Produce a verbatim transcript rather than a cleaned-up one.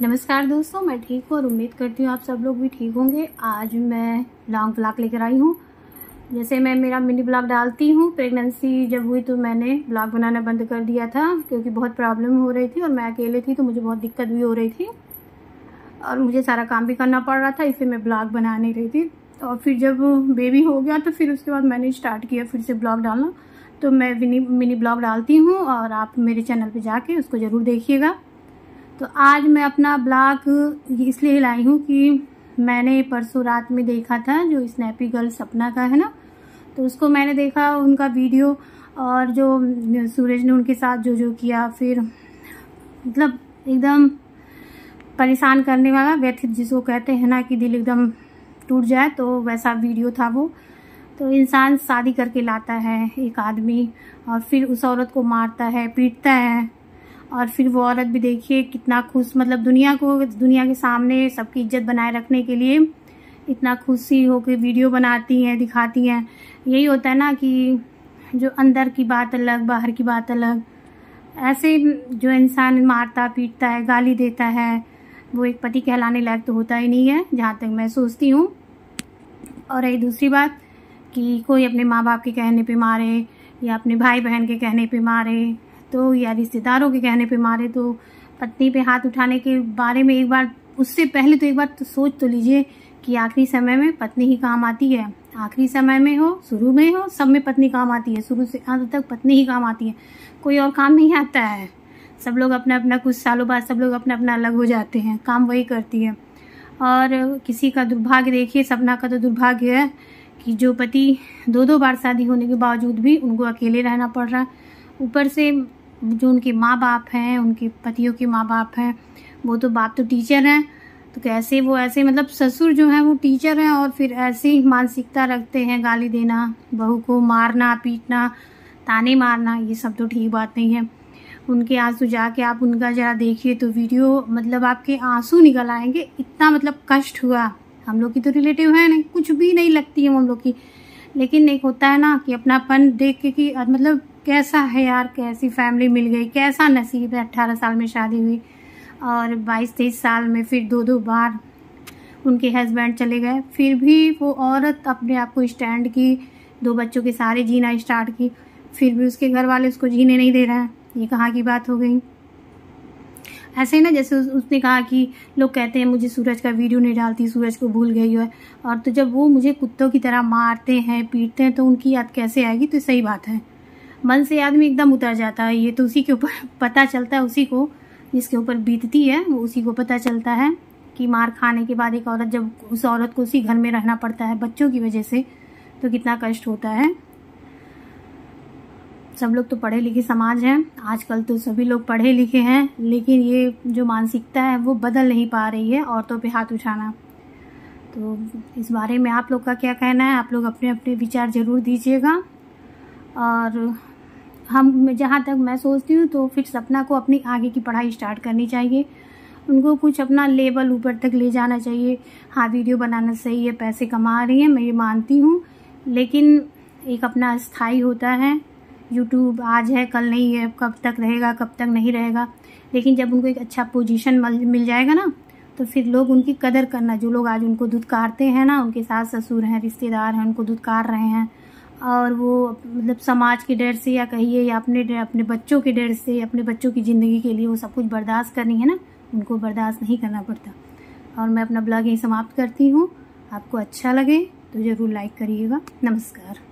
नमस्कार दोस्तों, मैं ठीक हूँ और उम्मीद करती हूँ आप सब लोग भी ठीक होंगे। आज मैं लॉन्ग ब्लॉग लेकर आई हूँ। जैसे मैं मेरा मिनी ब्लॉग डालती हूँ, प्रेगनेंसी जब हुई तो मैंने ब्लॉग बनाना बंद कर दिया था क्योंकि बहुत प्रॉब्लम हो रही थी और मैं अकेले थी तो मुझे बहुत दिक्कत भी हो रही थी और मुझे सारा काम भी करना पड़ रहा था, इसलिए मैं ब्लॉग बना नहीं रही थी। और फिर जब बेबी हो गया तो फिर उसके बाद मैंने स्टार्ट किया फिर से ब्लॉग डालना। तो मैं मिनी मिनी ब्लॉग डालती हूँ और आप मेरे चैनल पर जाके उसको ज़रूर देखिएगा। तो आज मैं अपना ब्लॉग इसलिए लाई हूँ कि मैंने परसों रात में देखा था जो स्नैपी गर्ल सपना का है ना, तो उसको मैंने देखा उनका वीडियो और जो सूरज ने उनके साथ जो जो किया, फिर मतलब एकदम परेशान करने वाला, व्यथित जिसको कहते हैं ना कि दिल एकदम टूट जाए, तो वैसा वीडियो था वो। तो इंसान शादी करके लाता है एक आदमी और फिर उस औरत को मारता है, पीटता है और फिर वो औरत भी देखिए कितना खुश, मतलब दुनिया को दुनिया के सामने सबकी इज्जत बनाए रखने के लिए इतना खुशी होकर वीडियो बनाती हैं, दिखाती हैं। यही होता है ना कि जो अंदर की बात अलग, बाहर की बात अलग। ऐसे जो इंसान मारता पीटता है, गाली देता है, वो एक पति कहलाने लायक तो होता ही नहीं है, जहाँ तक मैं सोचती हूँ। और एक दूसरी बात कि कोई अपने माँ बाप के कहने पे मारे या अपने भाई बहन के कहने पे मारे तो या रिश्तेदारों के कहने पे मारे, तो पत्नी पे हाथ उठाने के बारे में एक बार उससे पहले तो एक बार तो सोच तो लीजिए कि आखिरी समय में पत्नी ही काम आती है। आखिरी समय में हो, शुरू में हो, सब में पत्नी काम आती है। शुरू से अंत तक पत्नी ही काम आती है, कोई और काम नहीं आता है। सब लोग अपना अपना कुछ सालों बाद सब लोग अपना अपना अलग हो जाते हैं, काम वही करती है। और किसी का दुर्भाग्य देखिए, सपना का तो दुर्भाग्य है कि जो पति दो दो बार शादी होने के बावजूद भी उनको अकेले रहना पड़ रहा है। ऊपर से जो उनके माँ बाप हैं, उनके पतियों के माँ बाप हैं, वो तो बाप तो टीचर हैं, तो कैसे वो ऐसे, मतलब ससुर जो है वो टीचर हैं और फिर ऐसी मानसिकता रखते हैं, गाली देना, बहू को मारना पीटना, ताने मारना, ये सब तो ठीक बात नहीं है। उनके आंसू जाके आप उनका जरा देखिए तो वीडियो, मतलब आपके आंसू निकल आएंगे, इतना मतलब कष्ट हुआ। हम लोग की तो रिलेटिव है नहीं, कुछ भी नहीं लगती है हम लोग की, लेकिन एक होता है ना कि अपनापन देख के कि मतलब कैसा है यार, कैसी फैमिली मिल गई, कैसा नसीब है। अट्ठारह साल में शादी हुई और बाईस तेईस साल में फिर दो दो बार उनके हस्बैंड चले गए, फिर भी वो औरत अपने आप को स्टैंड की, दो बच्चों के सारे जीना स्टार्ट की, फिर भी उसके घर वाले उसको जीने नहीं दे रहे हैं। ये कहाँ की बात हो गई। ऐसे ही ना, जैसे उस, उसने कहा कि लोग कहते हैं मुझे सूरज का वीडियो नहीं डालती, सूरज को भूल गई है, और तो जब वो मुझे कुत्तों की तरह मारते हैं पीटते हैं तो उनकी याद कैसे आएगी। तो सही बात है, मन से आदमी एकदम उतर जाता है। ये तो उसी के ऊपर पता चलता है, उसी को जिसके ऊपर बीतती है वो उसी को पता चलता है कि मार खाने के बाद एक औरत, जब उस औरत को उसी घर में रहना पड़ता है बच्चों की वजह से, तो कितना कष्ट होता है। सब लोग तो पढ़े लिखे समाज हैं, आजकल तो सभी लोग पढ़े लिखे हैं, लेकिन ये जो मानसिकता है वो बदल नहीं पा रही है, औरतों पे हाथ उठाना। तो इस बारे में आप लोग का क्या कहना है, आप लोग अपने अपने विचार ज़रूर दीजिएगा। और हम, जहाँ तक मैं सोचती हूँ, तो फिर सपना को अपनी आगे की पढ़ाई स्टार्ट करनी चाहिए, उनको कुछ अपना लेवल ऊपर तक ले जाना चाहिए। हाँ, वीडियो बनाना सही है, पैसे कमा रही हैं, मैं ये मानती हूँ, लेकिन एक अपना स्थायी होता है। यूट्यूब आज है कल नहीं है, कब तक रहेगा कब तक नहीं रहेगा, लेकिन जब उनको एक अच्छा पोजीशन मिल जाएगा ना, तो फिर लोग उनकी कदर करना। जो लोग आज उनको धुतकारते हैं ना, उनके सास ससुर हैं, रिश्तेदार हैं, उनको धुतकार रहे हैं, और वो मतलब समाज के डर से या कहिए या अपने अपने बच्चों के डर से, अपने बच्चों की ज़िंदगी के लिए वो सब कुछ बर्दाश्त करनी है ना, उनको बर्दाश्त नहीं करना पड़ता। और मैं अपना ब्लॉग यहीं समाप्त करती हूँ। आपको अच्छा लगे तो ज़रूर लाइक करिएगा। नमस्कार।